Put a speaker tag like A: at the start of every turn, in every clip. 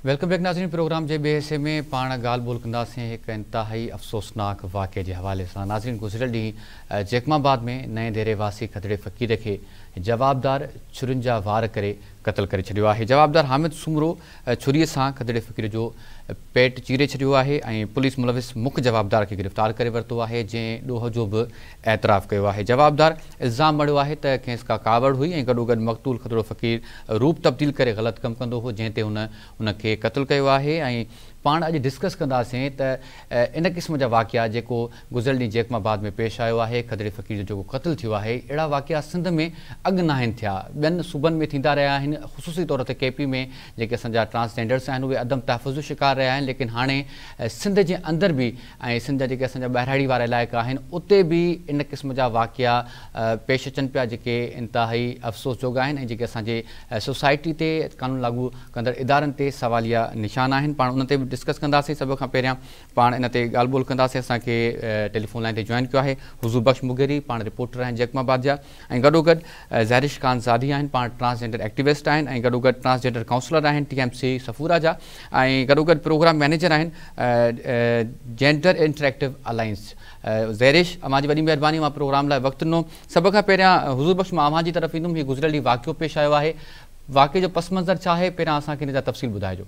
A: Welcome back नाज़रीन। Programme के बे हिस्से में पाण ॻाल्हि ॿोल कंदासीं हिकु इंतहाई अफ़सोसनाक वाक़े के हवाले से। नाज़रीन, गुज़िरियल ॾींहुं जैकमाबाद में नए देरेवासी खदड़े फ़क़ीर के जवाबदार छुरियुनि जा वार करे क़त्ल करे छॾियो आहे। जवाबदार हामिद सुमरो छुरीअ सां खदड़े फ़क़ीर जो पेट चीरे छॾियो आहे ऐं पुलिस मुलविस मुख्य जवाबदार के गिरफ़्तार करे वरितो आहे, जंहिं ॾोह जो बि एतराफ़ कयो आहे। जवाबदार इल्ज़ाम मड़ियो आहे त खेसि का कावड़ हुई ऐं गॾोगॾु मक़तूल खदड़ो फ़क़ीर रूप तब्दील करे ग़लति कमु कंदो हो, जंहिं ते उनखे क़त्ल कयो आहे। ऐं पाण अॼु डिस्कस कंदासीं त इन क़िस्म जा वाक़िया जेको गुज़िरियल ॾींहुं जैकमाबाद में पेश आयो आहे, खदड़े फ़क़ीर जो जेको क़त्ल थियो आहे, अहिड़ा वाक़िया सिंध में अॻु न आहिनि थिया, ॿियनि सूबनि में थींदा रहिया आहिनि। ख़ुसूसी तौर ते केपी में जेके असांजा ट्रांसजेंडर्स आहिनि उहे अदम तहफ़ुज़ जो शिकार रहिया आहिनि, लेकिन हाणे सिंध जे अंदरि बि ऐं सिंध जा जेके असांजा ॿाहिराड़ी वारा इलाइक़ा आहिनि उते बि इन क़िस्म जा वाक़िया पेश अचनि पिया, जेके इंतिहाई अफ़सोस जोॻ आहिनि ऐं जेके असांजे सोसाइटी ते कानून लागू कंदड़ इदारनि ते सवालिया निशान आहिनि। पाण उन ते बि डिस्कस कंदासीं। सब खां पहिरियां पाण इन ते ॻाल्हि ॿोल कंदासीं। असांखे टेलीफोन लाइन ते जॉइन कयो आहे हुज़ूर बख्श मुगेरी, पाण रिपोर्टर आहिनि जैकमाबाद जा, ऐं गॾोगॾु ज़ाहिरिश ख़ान ज़ादी आहिनि, पाण ट्रांसजेंडर एक्टिविस्ट आहिनि ऐं गॾोगॾु ट्रांसजेंडर काउंसलर आहिनि TMC सफ़ूरा जा, ऐं गॾोगॾु प्रोग्राम मैनेजर आहिनि जेंडर इंटरेक्टिव अलायंस। ज़ाहिरिश, अमां जी वॾी महिरबानी, मां प्रोग्राम लाइ वक़्तु ॾिनो। सब खां पहिरियां हुज़ूर बख्श मां अव्हां जी तरफ़ ईंदुमि। हीउ गुज़िरियल ॾींहुं वाक़ियो पेश आयो आहे, वाक़े जो पस मंज़र छा आहे, पहिरियां असांखे हिन जा तफ़सील ॿुधाइजो।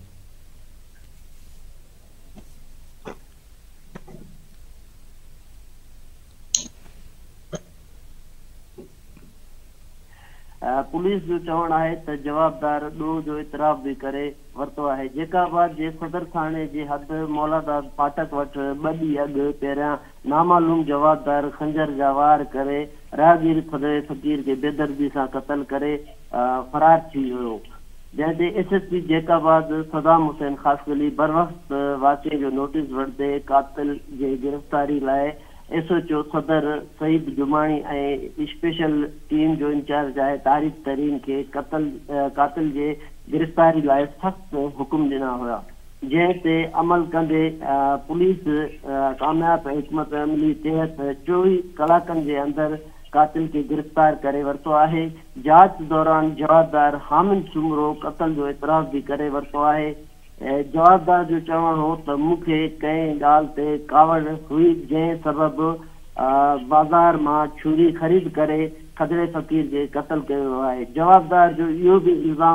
B: पुलिस जो चवण है त जवाबदार ॾोह जो इतराफ़ भी करे वरितो आहे। जैकमाबाद जे सदर थाने जे हद मौलादाबाद फाटक वटि 2 ॾींहं अॻु पहिरियां नामालूम जवाबदार खंजर जा वार करे राहगीर खदड़े फ़क़ीर के बेदर्दी सां क़त्ल करे फरार थी वियो, जंहिं ते SSP जैकमाबाद सदाम हुसैन ख़ासकली बर वक़्त वाक़े जो नोटिस वठंदे कातिल जे गिरफ़्तारी लाइ SHO सदर सईद जुमानी ऐं स्पेशल टीम जो इंचार्ज आहे तारिक तरीन के कातिल जे गिरफ़्तारी लाइ सख़्त हुकुम ॾिना हुआ, जंहिं ते अमल कंदे पुलिस कामयाब हिकमत अमली तहत 24 कलाकनि जे अंदरि कातिल के गिरफ़्तार करे वरितो आहे। जांच दौरान जवाबदार हामिद सुमरो क़त्ल जो इतराफ़ भी करे वरितो आहे। जवाबदार जो चवण हो त मूंखे कंहिं ॻाल्हि ते कावड़ हुई, जंहिं सबबु बाज़ार मां छुरी ख़रीद करे खदड़े फ़क़ीर के क़त्ल कयो आहे। जवाबदार जो इहो भी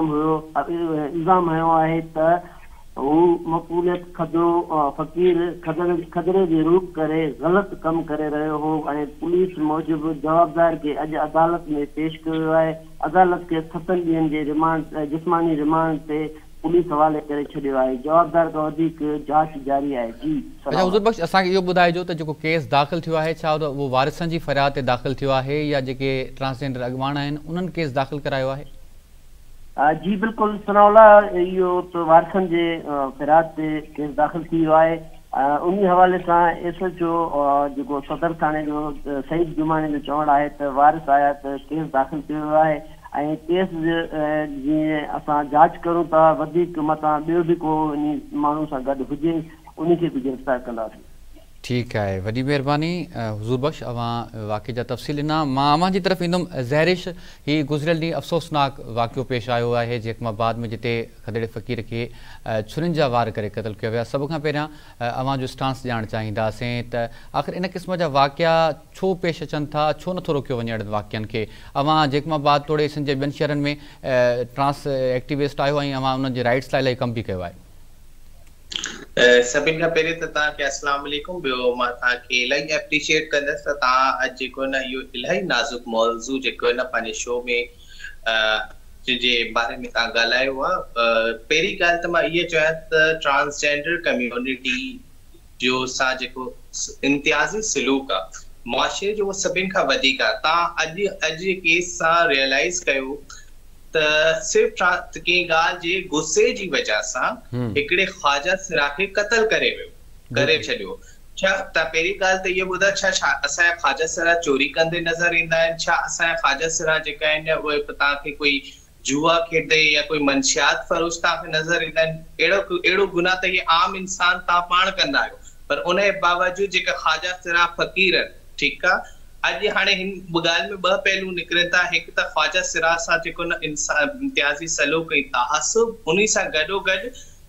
B: इल्ज़ाम हयो आहे त हू मक़बूलियत खदड़ो फ़क़ीर खदड़े जे रूप करे ग़लति कमु करे रहियो हो ऐं पुलिस मूजिबि जवाबदार के अॼु अदालत में पेश कयो आहे। अदालत के 7 ॾींहनि जे रिमांड जिस्मानी रिमांड ते पुलिस हवाले करे छॾियो आहे। जवाबदार खां वधीक जांच जारी आहे। जी
A: अच्छा हुज़ूर बख्श, असांखे इहो ॿुधाइजो त जेको केस दाख़िल थियो आहे, छा उहो वारिसनि जी फ़रियाद ते दाख़िल थियो आहे या जेके ट्रांसजेंडर अॻुवान आहिनि उन्हनि केस दाख़िल करायो आहे?
B: जी बिल्कुलु सनाउल्ला, इहो त वारिसनि जे फ़रियाद ते केस दाख़िल थी वियो आहे। उन हवाले सां SHO जेको सदर थाने जो सईद जुमानी जो चवण आहे त वारिस आया त केस दाख़िल थियो वियो आहे ऐं केस जीअं असां जांच करूं था, वधीक मथां ॿियो बि को इन माण्हू सां गॾु हुजे उनखे बि गिरफ़्तार कंदासीं। ठीकु
A: आहे, वॾी महिरबानी हुज़ूर बख्श, अव्हां वाक़े जा तफ़सील ॾिना। मां अव्हां जी तरफ़ ईंदुमि। ज़ाहिरिश, हीउ गुज़िरियल ॾींहुं अफ़सोसनाक वाक़ियो पेश आयो आहे जैकमाबाद में, जिते खदड़े फ़क़ीर खे छुरियुनि जा वार करे क़त्ल कयो वियो। सभ खां पहिरियां अव्हां जो स्टांस ॼाणणु चाहींदासीं त आख़िर इन क़िस्म जा वाक़िया छो पेश अचनि था, छो नथो रोकियो वञे अहिड़नि वाक़ियनि खे? अव्हां जैकमाबाद तोड़े सिंध जे ॿियनि शहरनि में ट्रांस एक्टिविस्ट आहियो ऐं अव्हां उन्हनि जे राइट्स लाइ इलाही कमु बि कयो आहे।
C: सभिनि खां पहिरीं त तव्हांखे अस्सलाम वालेकुम। ॿियो मां तव्हांखे इलाही एप्रिशिएट कंदसि त तव्हां अॼु जेको न इहो इलाही नाज़ुक मौज़ू जेको न पंहिंजे शो में जे बारे में तव्हां ॻाल्हायो आहे। पहिरीं ॻाल्हि त मां इहा चवां त ट्रांसजेंडर कम्यूनिटी जो सां जेको इम्तियाज़ी सलूक आहे मुआशरे जो, उहो सभिनि खां वधीक आहे। तव्हां अॼु जे केस सां रियलाइज़ कयो त सिर्फ़ कंहिं ॻाल्हि जे गुस्से जी वजह सां हिकिड़े ख्वाजा सिरा खे क़त्ल करे छॾियो। छा त पहिरीं ॻाल्हि त इहो ॿुधायो, छा असांजा ख्वाजा सिरा चोरी कंदे नज़र ईंदा आहिनि? छा असांजा ख्वाजा सिरा जेका आहिनि उहे तव्हांखे कोई जुआ खेॾे या कोई मंशियात फरोश तव्हांखे नज़र ईंदा आहिनि? अहिड़ो गुनाह त इहे आम इंसान तव्हां पाण कंदा आहियो, पर उन जे बावजूद जेका ख्वाजा सिरा फ़क़ीर, ठीकु आहे, अॼु हाणे हिन ॻाल्हि में 2 पहलू निकिरनि था। हिकु त ख्वाजा सिरा सां जेको न इंसान इम्तियाज़ी सलूक ऐं तहासुब, उन सां गॾोगॾु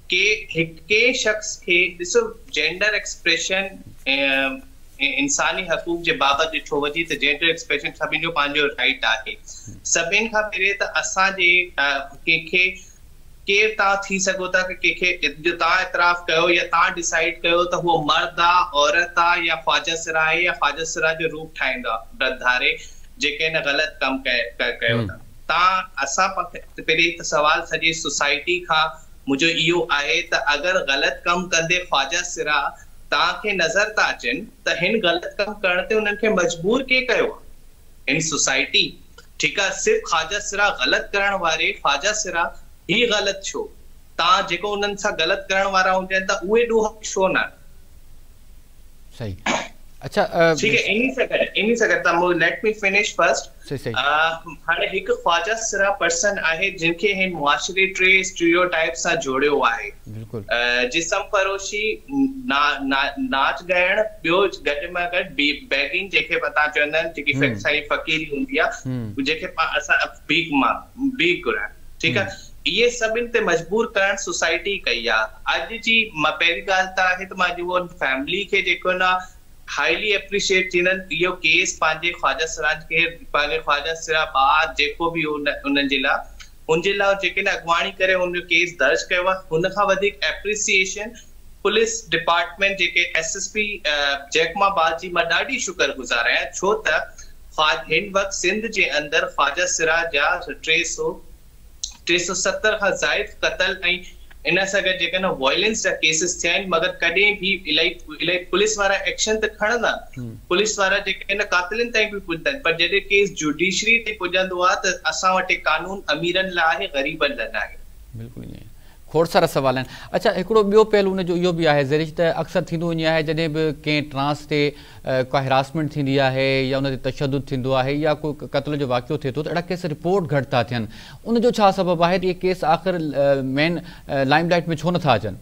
C: के शख्स के ॾिसो जेंडर एक्सप्रेशन इंसानी हक़ूक़ जे बाबति ॾिठो वञे त जेंडर एक्सप्रेशन सभिनि जो पंहिंजो राइट आहे। सभिनि खां पहिरीं त असांजे कंहिंखे केरु तव्हां थी सघो था कि कंहिंखे तव्हां इतराफ़ कयो या तव्हां डिसाइड कयो त उहो मर्द आहे, औरत आहे या ख्वाजा सिरा आहे या ख्वाजा सिरा जो रूप ठाहींदा धारे जेके हिन ग़लति कमु कयो था। तव्हां असां पहिरीं त सवाल सॼी सोसाइटी खां मुंहिंजो इहो आहे त अगरि ग़लति कमु कंदे ख्वाजा सिरा तव्हांखे नज़र था अचनि त हिन ग़लति कमु करण ते उन्हनि खे मजबूर के कयो हिन सोसाइटी? ठीकु आहे, सिर्फ़ु ख्वाजा सिरा ग़लति करण वारे ख्वाजा सिरा ही ग़लति छो? तव्हां जेको उन्हनि सां ग़लति करण वारा हुजनि त उहे ॾोह छो न?
A: सही। अच्छा
C: ठीक है, इन्हीं से करता हूं। Let me finish first. हाणे हिकु ख्वाजा सिरा पर्सन आहे जिनके हिन मुआशरे टे स्टीरियोटाइप सां जोड़ियो आहे।
A: बिल्कुल।
C: जिस्म फरोशी, नाच ॻाइण, ॿियो गॾ में गॾ बैगिंग जेके पता चवंदा आहिनि, जेकी साई फ़क़ीरी हूंदी आहे, जेके असां भीख घुराइण, ठीकु आहे, ये सभिनि ते मजबूर करण सोसाइटी कई आहे। अॼु जी पहिरीं ॻाल्हि त आहे त मां जो फैमिली खे जेको न हाईली एप्रिशिएट जिन्हनि इहो केस पंहिंजे ख्वाजा सिरा खे, पंहिंजे ख्वाजा सिरा ॿार जेको बि उन्हनि जे लाइ जेके न अॻुवाणी करे हुन केस दर्ज कयो आहे, हुन खां वधीक एप्रिसिएशन पुलिस डिपार्टमेंट जेके SSP जैकमाबाद जी मां ॾाढी शुक्रगुज़ार आहियां, छो त हिन वक़्तु सिंध जे अंदरि ख्वाजा सिरा जा 370 खां ज़ाइद क़तल ऐं इन सां गॾु जेके न वायलेंस जा केसिस थिया आहिनि, मगर कॾहिं बि इलाही पुलिस वारा एक्शन त खणंदा, पुलिस वारा जेके न कातिलनि ताईं बि पुॼंदा आहिनि, पर जॾहिं केस जुडिशरी ते पुॼंदो आहे त असां वटि कानून अमीरनि लाइ आहे, ग़रीबनि लाइ न आहे। बिल्कुलु ईअं
A: खोड़ सारा सवाल आहिनि। अच्छा, हिकिड़ो ॿियो पहलू हुनजो इहो बि आहे ज़रिए त अक्सर थींदो वञे आहे जॾहिं बि कंहिं ट्रांस ते का हिरासमेंट थींदी आहे या उन ते तशदुद थींदो आहे या कोई क़त्ल जो वाक़ियो थिए थो त अहिड़ा केस रिपोर्ट घटि था थियनि, उनजो छा सबबु आहे त इहे केस आख़िर मेन लाइमलाइट में छो नथा अचनि?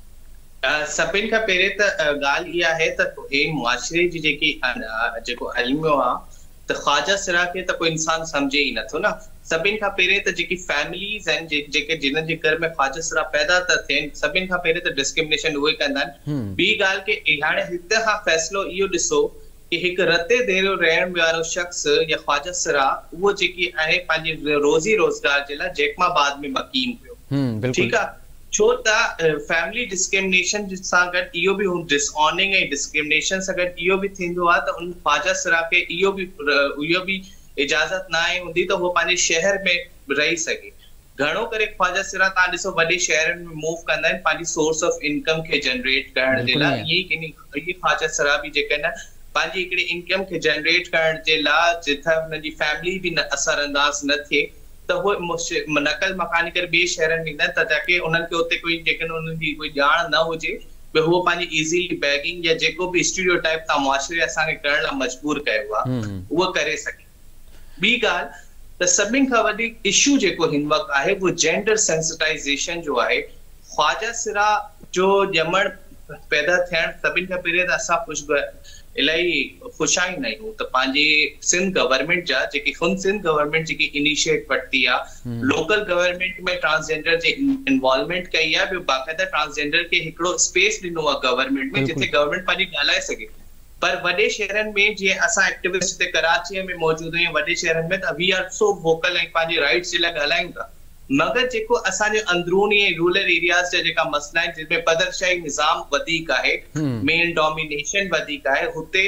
C: सभिनि खां पहिरीं त ॻाल्हि इहा आहे त हे मुआशरे जी जेको हलमियो आहे त ख्वाजा सिरा खे त कोई इंसान सम्झे ई नथो न। सभिनि खां पहिरीं त जेकी फैमिलीज़ आहिनि जेके जिन्हनि जे घर में ख्वाजा सिरा पैदा था थियनि, सभिनि खां पहिरीं त डिस्क्रिमिनेशन उहे कंदा आहिनि। ॿी ॻाल्हि कि हाणे हिते खां फ़ैसिलो इहो ॾिसो कि हिकु रते देरो रहण वारो शख़्स या ख्वाजा सिरा उहो जेकी आहे पंहिंजे रोज़ी रोज़गार जे लाइ जैकमाबाद में मक़ीम पियो, ठीकु आहे, छो त फैमिली डिस्क्रिमिनेशन सां गॾु इहो बि डिसऑर्निंग ऐं डिस्क्रिमिनेशन सां गॾु इहो बि थींदो आहे त उन ख्वाजा सिरा खे इहो बि इजाज़त न आहे हूंदी त उहो पंहिंजे शहर में रही सघे। घणो करे ख्वाजा सिरा तव्हां ॾिसो वॾे शहरनि में मूव कंदा आहिनि पंहिंजी सोर्स ऑफ इनकम खे जनरेट करण जे लाइ। इहे ख्वाजा सिरा बि जेके न पंहिंजी हिकिड़ी इनकम खे जनरेट करण जे लाइ जिथे हुनजी फैमिली बि असरअंदाज न थिए त उहे नकल मकानी करे ॿिए शहरनि में ईंदा आहिनि, त ताकी उन्हनि खे उते कोई जेकॾहिं उन्हनि जी कोई ॼाण न हुजे त उहो पंहिंजी इज़ीली बैगिंग या जेको बि स्टीरियोटाइप तव्हां मुआशरे असांखे करण लाइ मजबूर कयो आहे उहो करे सघे। ॿी ॻाल्हि त सभिनि खां वधीक इशू जेको हिन वक़्तु आहे उहो जेंडर सेंसिटाइज़ेशन जो आहे। ख्वाजा सिरा जो ॼमण पैदा थियण सभिनि खां पहिरीं त असां इलाही ख़ुशाईंदा आहियूं त पंहिंजे सिंध गवर्नमेंट जा जेकी सिंध गवर्नमेंट जेकी इनिशिएट वरिती आहे, लोकल गवर्नमेंट में ट्रांसजेंडर जे इन्वॉल्वमेंट कई आहे, ॿियो बाक़ाइदा ट्रांसजेंडर खे हिकिड़ो स्पेस ॾिनो आहे गवर्नमेंट में जिथे गवर्नमेंट पंहिंजी ॻाल्हाए सघे। पर वॾे शहरनि में जीअं असां एक्टिविस्ट हिते कराचीअ में मौजूद आहियूं, वॾे शहरनि में त वी आर सो वोकल ऐं पंहिंजे राइट्स जे लाइ ॻाल्हायूं था, मगर जेको असांजे अंदरूनी ऐं रूरल एरियाज़ जा जेका मसला आहिनि जिनमें पदरशाही निज़ाम वधीक आहे, मेल डोमिनेशन वधीक आहे,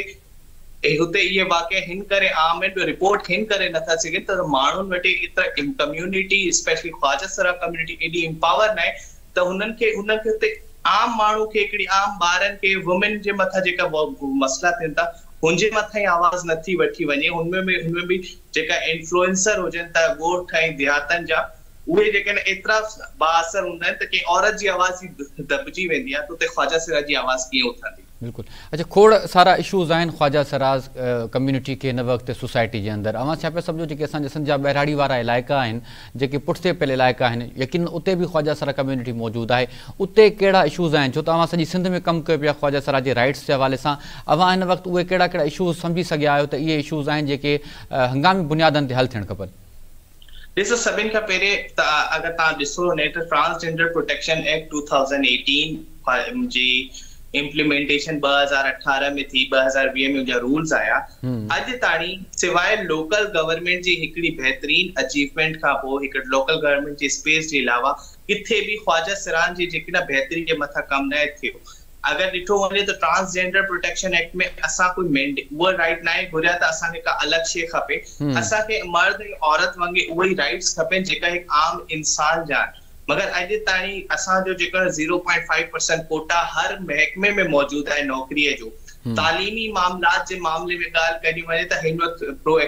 C: हुते इहे वाक़िया हिन करे आम आहिनि, रिपोर्ट हिन करे नथा सघनि त माण्हुनि वटि एतिरा कम्युनिटी स्पेशली ख्वाजा सिरा कम्युनिटी एॾी एम्पावर न आहे त हुननि खे हुते आम माण्हू खे हिकिड़ी आम ॿारनि खे वुमेन जे मथां जेका मसला थियनि था हुनजे मथां ई आवाज़ नथी वठी वञे। हुनमें बि जेका इन्फ्लुएंसर हुजनि था ॻोठ ऐं देहातनि जा, उहे जेके न एतिरा बाअसर हूंदा आहिनि त कंहिं औरत जी आवाज़ ई दॿिजी वेंदी आहे त उते ख्वाजा सिरा जी आवाज़ कीअं उथंदी? बिल्कुलु।
A: अच्छा, खोड़ सारा इशूज़ आहिनि ख्वाजा सिराज कम्युनिटी के हिन वक़्तु सोसाइटी जे अंदरि। अवां छा पिया सम्झो जेके असांजे सिंध जा ॿहिराड़ी वारा इलाइक़ा आहिनि, जेके पुठिते पियल इलाइक़ा आहिनि, यकीन उते बि ख्वाजा सिरा कम्युनिटी मौजूदु आहे, उते कहिड़ा इशूज़ आहिनि? छो त अवां सॼी सिंध में कमु कयो पिया ख्वाजा सिरा जे राइट्स जे हवाले सां, अवां हिन वक़्तु उहे कहिड़ा इशूज़ सम्झी सघिया आहियो त इहे इशूज़ आहिनि जेके हंगामी बुनियादनि ते हल थियणु खपनि?
C: ॾिसो सभिनि खां पहिरें अगरि तव्हां ॾिसो न त ट्रांसजेंडर प्रोटेक्शन एक्ट 2018 जी इम्प्लीमेंटेशन 2018 में थी, 2020 में उनजा रूल्स आया। अॼु ताणी सिवाय लोकल गवर्नमेंट जी हिकिड़ी बहितरीन अचीवमेंट खां पोइ हिकु लोकल गवर्नमेंट जी स्पेस जे अलावा किथे बि ख्वाजा सिरान जी जेकी न बहितरी जे मथां कमु न थियो। अगर ॾिठो वञे त ट्रांसजेंडर प्रोटेक्शन एक्ट में असां कोई उहो राइट न आहे घुरिया त असांखे का अलॻि शइ खपे, असांखे मर्द ऐं औरत वांगुरु उहे ई राइट्स खपनि जेका हिकु आम इंसान जा। मगर अॼु ताणी असांजो जेको 0.5% कोटा हर महकमे में मौजूद आहे नौकरीअ जो। तालीमी मामलात जे मामले में ॻाल्हि करी वञे त हिन वक़्तु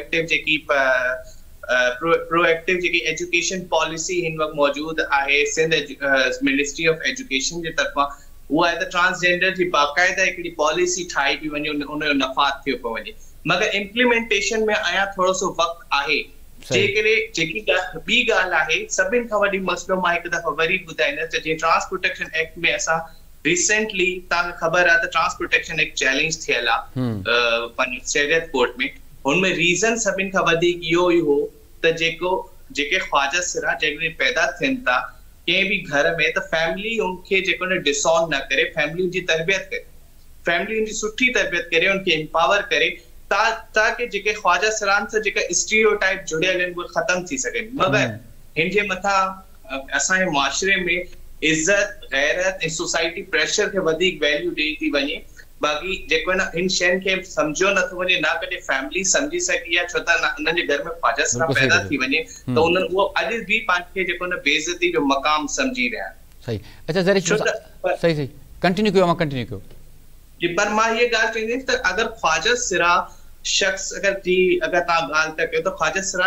C: प्रोएक्टिव जेकी एजुकेशन पॉलिसी हिन वक़्तु मौजूद आहे सिंध मिनिस्ट्री ऑफ एजुकेशन जे तरफ़ां, उहा आहे त ट्रांसजेंडर जी बाक़ाइदा हिकिड़ी पॉलिसी ठाही पई वञे, उनजो नफ़ाद थियो पियो वञे। मगर इम्प्लीमेंटेशन में अञा थोरो सो वक़्तु आहे। जेकी ॿी ॻाल्हि आहे सभिनि खां वॾी मसइलो, मां हिकु दफ़ो वरी ॿुधाईंदसि त जीअं ट्रांस प्रोटेक्शन एक्ट में असां रिसेंटली तव्हांखे ख़बर आहे त ट्रांस प्रोटेक्शन एक्ट चैलेंज थियल आहे पंहिंजे शरीयत कोर्ट में। हुनमें रीज़न सभिनि खां वधीक इहो ई हो त जेके ख्वाजा सिरा जेके पैदा थियनि था कंहिं बि घर में, त फैमिली उनखे जेको न डिसऑन न करे, फैमिली उनजी तरबियत करे, फैमिली उनजी सुठी तरबियत करे, उनखे एम्पावर करे ताकि जेके ख्वाजा सिरान सां जेका स्टीरियोटाइप जुड़ियल आहिनि उहे ख़तम थी सघनि। मगर हिन जे मथां असांजे मुआशरे में इज़त गैरत ऐं सोसाइटी प्रेशर खे वधीक वैल्यू ॾेई थी वञे। बाक़ी जेको न इन शयुनि खे सम्झो नथो वञे, ना कॾहिं फैमिली सम्झी सघी आहे, छो त उन्हनि जे घर में ख्वाजा सिरा पैदा थी वञे त उन्हनि उहो अॼु बि पंहिंजे जेको न बेइज़ती जो मक़ाम सम्झी रहिया आहिनि।
A: सही। अच्छा ज़रीश सही कंटिन्यू कयो, मां कंटिन्यू कयो।
C: जी, पर मां ये ॻाल्हि चईंदुसि त अगर ख्वाजा सिरा शख्स अगर तव्हां ॻाल्हि था कयो त ख्वाजा सिरा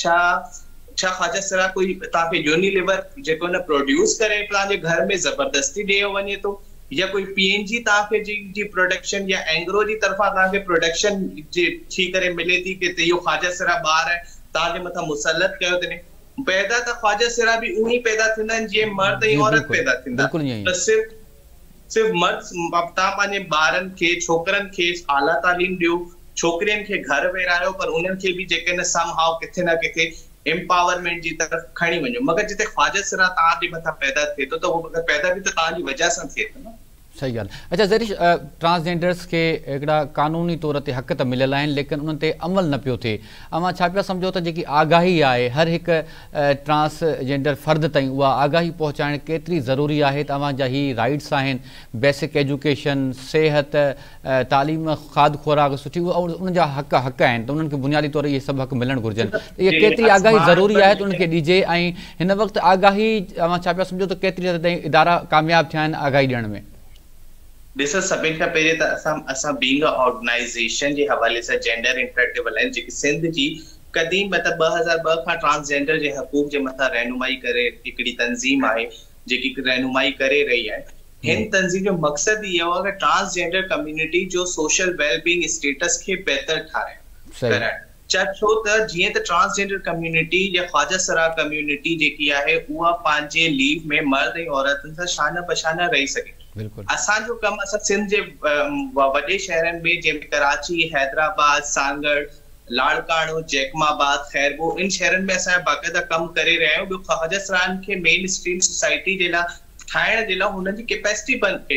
C: छा ख्वाजा सिरा कोई तव्हांखे यूनिलीवर जेको न प्रोड्यूस करे तव्हांजे घर में ज़बरदस्ती ॾियो वञे थो, या कोई पीएनजी तव्हांखे जी प्रोडक्शन या एंग्रो जी तरफ़ां तव्हांखे प्रोडक्शन जे थी करे मिले थी कि इहो ख्वाजा सिरा ॿार आहे तव्हांजे मथां मुसलत कयो अथनि। पैदा त ख्वाजा सिरा बि उहे ई पैदा थींदा आहिनि जीअं मर्द ऐं औरत पैदा थींदा। त सिर्फ़ मर्द तव्हां पंहिंजे ॿारनि खे छोकिरनि खे आला तालीम ॾियो, छोकिरियुनि खे घर वेरायो, पर उन्हनि खे बि जेके न समहाउ किथे न किथे एम्पावरमेंट जी तरफ़ खणी वञो। मगर जिते ख्वाजा सिरा तव्हांजे मथां पैदा थिए थो त उहो पैदा बि त तव्हांजी वजह सां थिए थो न।
A: सही ॻाल्हि। अच्छा ज़रीश, ट्रांसजेंडर्स खे हिकिड़ा क़ानूनी तौर ते हक़ त मिलियल आहिनि लेकिन उन्हनि ते अमल न पियो थिए। अवां छा पिया सम्झो त जेकी आगाही आहे हर हिकु ट्रांसजेंडर फ़र्द ताईं, उहा आगाही पहुचाइण केतिरी ज़रूरी आहे? तव्हांजा ही राइट्स आहिनि, बेसिक एजुकेशन, सिहत, तालीम, खाद खुराक सुठी, उन्हनि जा हक़ आहिनि, त उन्हनि खे बुनियादी तौर इहे सभु हक़ मिलणु घुरिजनि। इहे केतिरी आगाही ज़रूरी आहे त उनखे ॾिजे, ऐं हिन वक़्तु आगाही अवां छा पिया सम्झो त केतिरी हद ताईं इदारा कामयाबु थिया आहिनि आगाही ॾियण में?
C: ॾिसो, सभिनि खां पहिरीं त असां बीइंग अ ऑर्गेनाइज़ेशन जे हवाले सां जेंडर इंटरेक्टिव अलायंस जेकी सिंध जी क़दीम मतिलबु 2002 खां ट्रांसजेंडर जे हक़ूक़ जे मथां रहनुमाई करे हिकिड़ी तंज़ीम आहे जेकी रहनुमाई करे रही आहे। हिन तंज़ीम जो मक़सदु इहो आहे कि ट्रांसजेंडर कम्युनिटी जो सोशल वेलबींग स्टेटस खे बहितर ठाहिराइण। छो त जीअं त ट्रांसजेंडर कम्युनिटी या ख्वाजा सिरा कम्युनिटी जेकी आहे उहा पंहिंजे लीव में मर्द ऐं औरतुनि सां शान बशाना रही सघे। असांजो कमु असां सिंध जे वॾे शहरनि में जंहिंमें कराची, हैदराबाद, सानगढ़, लाड़काणो, जैकमाबाद, खैरबो, इन शहरनि में असां बाक़ाइदा कमु करे रहिया आहियूं। ॿियो ख्वाजा सिरान खे मेन स्ट्रीम सोसाइटी जे लाइ ठाहिण जे लाइ हुननि जी कैपेसिटी बंदि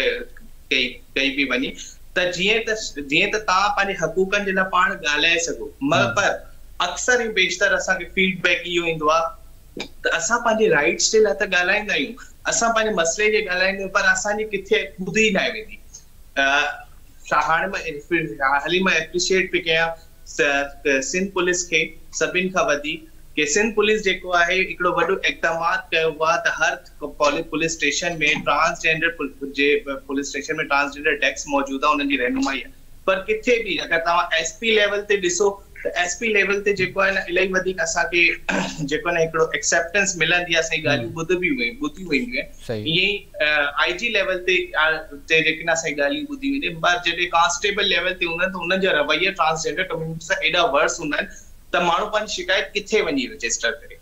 C: कई पई वञे त जीअं त तव्हां पंहिंजे हक़ूक़नि जे लाइ पाण ॻाल्हाए सघो। पर अक्सर ऐं बेशतर असांखे फीडबैक इहो ईंदो आहे त असां पंहिंजे राइट्स जे लाइ त ॻाल्हाईंदा आहियूं, असां पंहिंजे मसइले जे ॻाल्हाईंदा आहियूं, पर असांजी किथे ॿुधी न वेंदी। हाली मां एप्रिशिएट पई कयां सिंध पुलिस खे सभिनि खां वधीक कि सिंध पुलिस जेको आहे हिकिड़ो वॾो इक़दामात कयो आहे त हर पुलिस स्टेशन में ट्रांसजेंडर जे पुलिस स्टेशन में ट्रांसजेंडर डेस्क मौजूद आहे, उन्हनि जी रहनुमाई आहे। पर किथे बि अगरि तव्हां एसपी लेवल ते ॾिसो त एसपी लेवल ते जेको आहे न इलाही वधीक असांखे जेको न हिकिड़ो एक्सेप्टेंस मिलंदी आहे, असांजी ॻाल्हियूं ॿुधी वेंदियूं आहिनि। ईअं ई आईजी लेवल ते जेके न असांजी ॻाल्हियूं ॿुधी वेंदियूं आहिनि। पर जॾहिं कांस्टेबल लेवल ते हूंदा आहिनि त उन्हनि जा रवैया ट्रांसजेंडर कम्युनिटी सां एॾा वर्स हूंदा आहिनि त माण्हू पंहिंजी शिकायत किथे वञी रजिस्टर करे।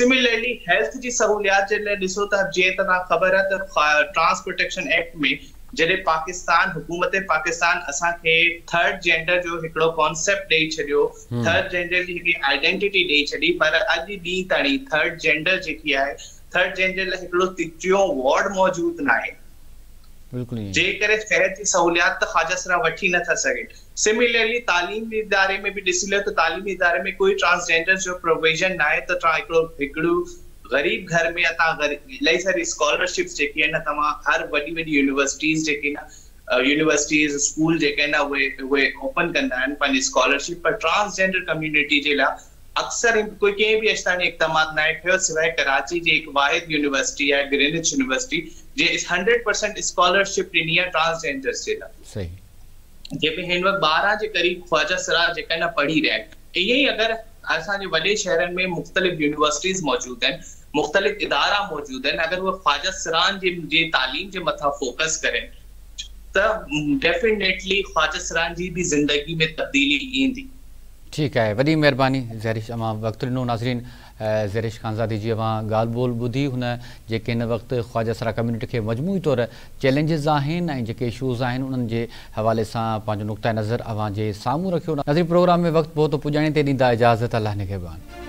C: सिमिलरली हेल्थ जी सहूलियात जे लाइ ॾिसो त जीअं त तव्हां ख़बर आहे त ट्रांस प्रोटेक्शन एक्ट में जॾहिं पाकिस्तान हुकूमत पाकिस्तान असांखे थर्ड जेंडर जो हिकिड़ो कॉन्सेप्ट ॾेई छॾियो, थर्ड जेंडर जी हिकिड़ी आइडेंटिटी ॾेई छॾी, पर अॼु ॾींहुं ताईं थर्ड जेंडर जेकी आहे, थर्ड जेंडर लाइ हिकिड़ो टियों वार्ड मौजूद न आहे। जे करे शहर जी सहूलियात त ख्वाजा सरा वठी नथा सघे। सिमिलरली तालीमी इदारे में बि ॾिसी लो त तालीमी इदारे में कोई ट्रांसजेंडर जो प्रोविजन न आहे, त हिकिड़ो गरीब घर में इलाही सारी स्कॉलरशिप्स जेकी आहिनि तव्हां हर वॾी वॾी यूनिवर्सिटीज़ जेकी न यूनिवर्सिटीज़ स्कूल जेके आहिनि उहे ओपन कंदा आहिनि पंहिंजी स्कॉलरशिप, पर ट्रांसजेंडर कम्युनिटी जे लाइ अक्सर कोई कंहिं बि अॼु इक़दामात न आहे कयो, सिवाय कराची जी हिकु वाहिद यूनिवर्सिटी आहे ग्रीनिच यूनिवर्सिटी जे 100% स्कॉलरशिप ॾिनी आहे ट्रांसजेंडर्स जे लाइ, जंहिंमें हिन वक़्तु 12 जे क़रीब ख्वाजा सरा जेका न पढ़ी रहिया आहिनि। ईअं ई अगरि असांजे वॾे शहरनि में मुख़्तलिफ़ यूनिवर्सिटीज़ मौजूद आहिनि, मुख़्तलिफ़ इदारा मौजूद आहिनि, अगरि उहे ख्वाजा सरान जे तालीम जे मथां फोकस करें त डेफिनेटली ख्वाजा सरान जी बि ज़िंदगी में तब्दीली ईंदी।
A: ठीक है, वॾी महिरबानी ज़हरिश, अवां वक़्तु ॾिनो। नाज़रीन, ज़हरिश ख़ानज़ादी जी अवां ॻाल्हि ॿोल ॿुधी, हुन जेके हिन वक़्तु ख्वाजा सरा कम्यूनिटी खे मजमूई तौर चैलेंजिस आहिनि ऐं जेके इशूज़ आहिनि उन्हनि जे हवाले सां पंहिंजो नुक़्ता नज़र अवां जे साम्हूं रखियो। नाज़रीन, प्रोग्राम में वक़्तु बहुत पुॼाणे ते ॾींदा इजाज़त, अल्लाह निगहबान।